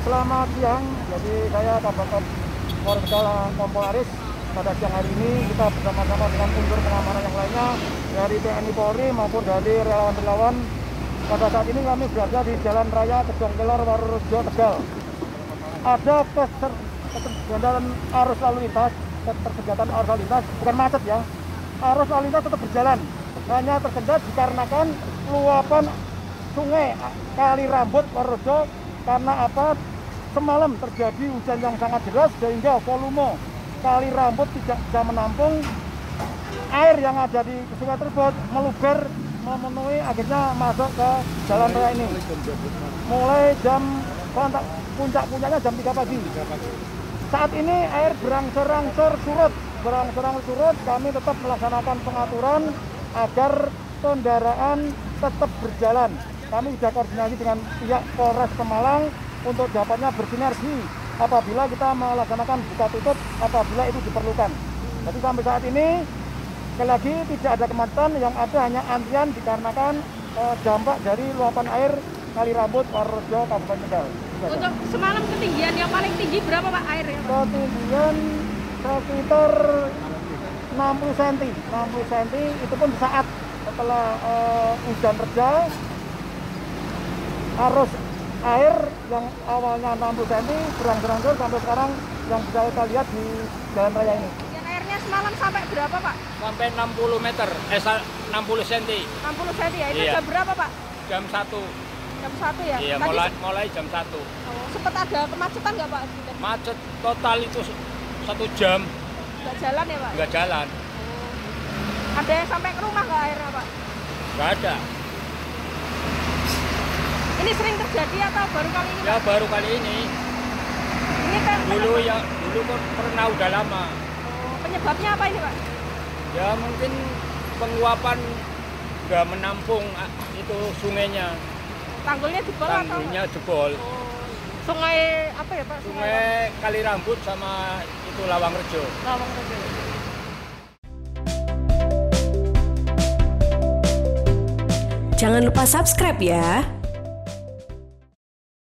Selamat siang, jadi saya Kabak Polres Kompolaris. Pada siang hari ini kita bersama-sama dengan unsur pengamanan yang lainnya dari TNI Polri maupun dari relawan-relawan. Pada saat ini kami berada di Jalan Raya Gedong Kelor, Warurejo, Tegal. Ada keterjambatan arus lalu lintas, bukan macet ya. Arus lalu lintas tetap berjalan, hanya tersendat dikarenakan luapan sungai Kali Rambut, Warurejo. Karena apa? Semalam terjadi hujan yang sangat deras sehingga volume Kali Rambut tidak bisa menampung air yang ada di sungai tersebut, meluber memenuhi, akhirnya masuk ke jalan raya ini. Mulai jam puncak-puncaknya jam 3 pagi. Saat ini air berangsur-angsur surut. Kami tetap melaksanakan pengaturan agar kendaraan tetap berjalan. Kami sudah koordinasi dengan pihak Polres Pemalang untuk dapatnya bersinergi apabila kita melaksanakan buka tutup apabila itu diperlukan. Jadi sampai saat ini sekali lagi tidak ada kemacetan, yang ada hanya antrian dikarenakan dampak dari luapan air Kali Rambut, Warurejo, Kabupaten Tegal. Untuk semalam ketinggian yang paling tinggi berapa Pak airnya? Ketinggian sekitar 60 cm. 60 cm itu pun saat setelah hujan reda, arus air yang awalnya 60 cm berangsur-angsur sampai sekarang yang bisa kita lihat di jalan raya ini. Yang airnya semalam sampai berapa Pak? Sampai 60 meter, 60 cm. 60 cm ya? Itu Iya. jam berapa Pak? Jam 1. Jam 1 ya? Iya, Tadi mulai jam 1. sempat ada kemacetan nggak Pak? Macet total itu 1 jam. Nggak jalan ya Pak? Nggak jalan. Ada yang sampai ke rumah nggak airnya Pak? Nggak ada. Ini sering terjadi atau baru kali ini Pak? Ya baru kali ini. Ini kan Dulu kok pernah udah lama. penyebabnya apa ini Pak? Ya mungkin penguapan nggak menampung itu sungainya. Tanggulnya jebol atau? Tanggulnya jebol. Sungai apa ya Pak? Sungai Kali Rambut sama itu Lawangrejo. Lawangrejo. Jangan lupa subscribe ya.